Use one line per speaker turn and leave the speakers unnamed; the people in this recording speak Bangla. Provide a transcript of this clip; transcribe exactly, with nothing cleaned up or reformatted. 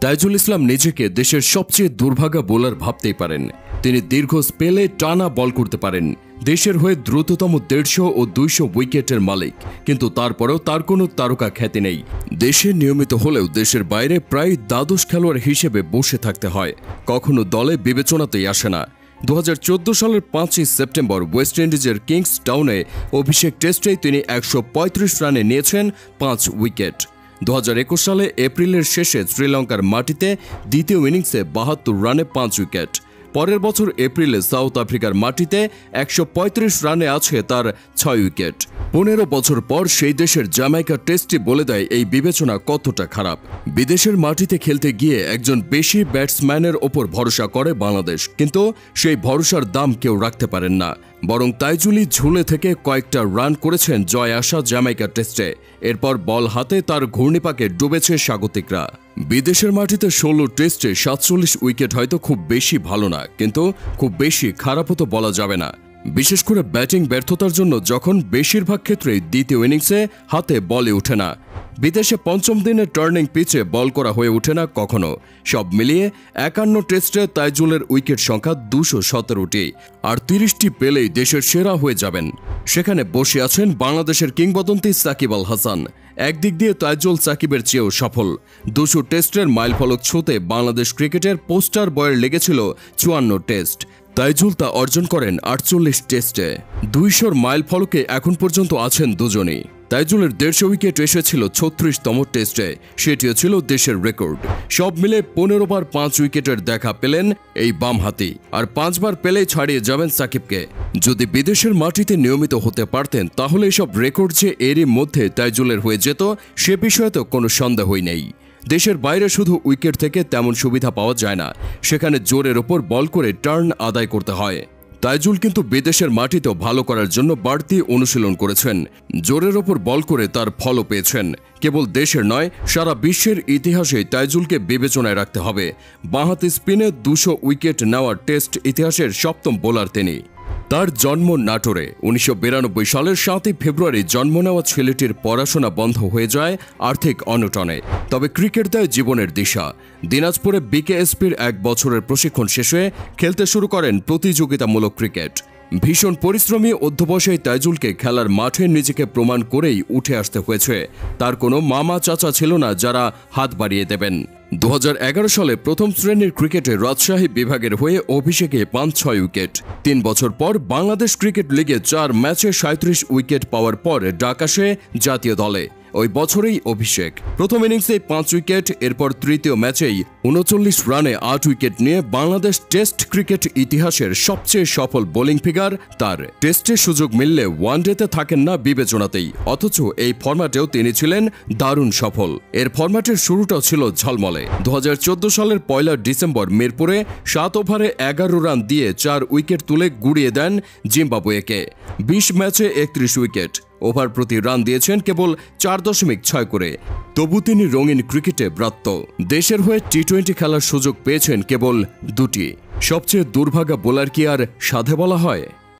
তাইজুল ইসলাম নিজেকে দেশের সবচেয়ে দুর্ভাগা বোলার ভাবতেই পারেন। তিনি দীর্ঘ স্পেলে টানা বল করতে পারেন, দেশের হয়ে দ্রুততম দেড়শো ও দুইশো উইকেটের মালিক, কিন্তু তারপরেও তার কোনো তারকা খ্যাতি নেই। দেশে নিয়মিত হলেও দেশের বাইরে প্রায় দ্বাদশ খেলোয়াড় হিসেবে বসে থাকতে হয়, কখনো দলে বিবেচনাতেই আসে না। দু হাজার চোদ্দ সালের পাঁচই সেপ্টেম্বর ওয়েস্ট ইন্ডিজের কিংস টাউনে অভিষেক টেস্টেই তিনি একশো পঁয়ত্রিশ রানে নিয়েছেন পাঁচ উইকেট। দু হাজার একুশ সালে এপ্রিলের শেষে শ্রীলঙ্কার মাটিতে দ্বিতীয় ইনিংসে বাহাত্তর রানে পাঁচ উইকেট। পরের বছর এপ্রিলে সাউথ আফ্রিকার মাটিতে একশো পঁয়ত্রিশ রানে আছে তার ছয় উইকেট। পনেরো বছর পর সেই দেশের জ্যামাইকা টেস্টটি বলে দেয় এই বিবেচনা কতটা খারাপ। বিদেশের মাটিতে খেলতে গিয়ে একজন বেশি ব্যাটসম্যানের ওপর ভরসা করে বাংলাদেশ, কিন্তু সেই ভরসার দাম কেউ রাখতে পারেন না। বরং তাইজুলই ঝুলে থেকে কয়েকটা রান করেছেন জয় আসা জ্যামাইকা টেস্টে। এরপর বল হাতে তার ঘূর্ণিপাকে ডুবেছে স্বাগতিকরা। বিদেশের মাটিতে ষোলো টেস্টে সাতচল্লিশ উইকেট হয়তো খুব বেশি ভালো না, কিন্তু খুব বেশি খারাপও তো বলা যাবে না। বিশেষ করে ব্যাটিং ব্যর্থতার জন্য যখন বেশিরভাগ ক্ষেত্রেই দ্বিতীয় ইনিংসে হাতে বলে ওঠে না। বিদেশে পঞ্চম দিনের টার্নিং পিচে বল করা হয়ে ওঠে না কখনো। সব মিলিয়ে একান্ন টেস্টে তাইজুলের উইকেট সংখ্যা দুশো সতেরোটি, আর তিরিশটি পেলেই দেশের সেরা হয়ে যাবেন। সেখানে বসে আছেন বাংলাদেশের কিংবদন্তি সাকিব আল হাসান। একদিক দিয়ে তাইজুল সাকিবের চেয়েও সফল। দুশো টেস্টের মাইলফলক ছুঁতে বাংলাদেশ ক্রিকেটের পোস্টার বয়ের লেগেছিল চুয়ান্ন টেস্ট। তাইজুল তা অর্জন করেন আটচল্লিশ টেস্টে। দুইশোর মাইল ফলকে এখন পর্যন্ত আছেন দুজনেই। তাইজুলের দেড়শো উইকেট এসেছিল ছত্রিশতম টেস্টে, সেটিও ছিল দেশের রেকর্ড। সব মিলে পনেরো বার পাঁচ উইকেটের দেখা পেলেন এই বামহাতি, আর পাঁচবার পেলেই ছাড়িয়ে যাবেন সাকিবকে। যদি বিদেশের মাটিতে নিয়মিত হতে পারতেন তাহলে এসব রেকর্ড যে এরই মধ্যে তাইজুলের হয়ে যেত সে বিষয়ে তো কোনো সন্দেহই নেই। দেশের বাইরে শুধু উইকেট থেকে তেমন সুবিধা পাওয়া যায় না, সেখানে জোরের ওপর বল করে টার্ন আদায় করতে হয়। তাইজুল কিন্তু বিদেশের মাটিতেও ভালো করার জন্য বাড়তি অনুশীলন করেছেন। জোরের ওপর বল করে তার ফলও পেয়েছেন। কেবল দেশের নয়, সারা বিশ্বের ইতিহাসে তাইজুলকে বিবেচনায় রাখতে হবে। বাঁহাতি স্পিনে দুশো উইকেট নেওয়ার টেস্ট ইতিহাসের সপ্তম বোলার তিনি। তার জন্ম নাটোরে। উনিশশো বিরানব্বই সালের সাতই ফেব্রুয়ারি জন্ম নেওয়া ছেলেটির পড়াশোনা বন্ধ হয়ে যায় আর্থিক অনটনে, তবে ক্রিকেট দেয় জীবনের দিশা। দিনাজপুরে বিকেএসপির এক বছরের প্রশিক্ষণ শেষে খেলতে শুরু করেন প্রতিযোগিতামূলক ক্রিকেট। ভীষণ পরিশ্রমী অধ্যবসায়ী তাইজুলকে খেলার মাঠে নিজেকে প্রমাণ করেই উঠে আসতে হয়েছে। তার কোনো মামা চাচা ছিল না যারা হাত বাড়িয়ে দেবেন। দু হাজার এগারো সালে প্রথম শ্রেণীর ক্রিকেটে রাজশাহী বিভাগের হয়ে অভিষেকে পান ছয় উইকেট। তিন বছর পর বাংলাদেশ ক্রিকেট লিগে চার ম্যাচে সাঁত্রিশ উইকেট পাওয়ার পর ডাক আসে জাতীয় দলে। ওই বছরেই অভিষেক। প্রথম ইনিংসে পাঁচ উইকেট, এরপর তৃতীয় ম্যাচেই উনচল্লিশ রানে আট উইকেট নিয়ে বাংলাদেশ টেস্ট ক্রিকেট ইতিহাসের সবচেয়ে সফল বোলিং ফিগার তার। টেস্টে সুযোগ মিললে ওয়ানডেতে থাকেন না বিবেচনাতেই, অথচ এই ফরম্যাটেও তিনি ছিলেন দারুণ সফল। এর ফরম্যাটের শুরুটাও ছিল ঝলমলে। দু হাজার চোদ্দ সালের পয়লা ডিসেম্বর মিরপুরে সাত ওভারে এগারো রান দিয়ে চার উইকেট তুলে গুড়িয়ে দেন জিম্বাবুয়েকে। বিশ ম্যাচে একত্রিশ উইকেট, ওভার প্রতি রান দিয়েছেন কেবল চার দশমিক ছয় করে। তবু তিনি রঙিন ক্রিকেটে ব্রাত্য। দেশের হয়ে টি টোয়েন্টি খেলার সুযোগ পেয়েছেন কেবল দুটি। সবচেয়ে দুর্ভাগা বোলার কি আর সাধে বলা হয়?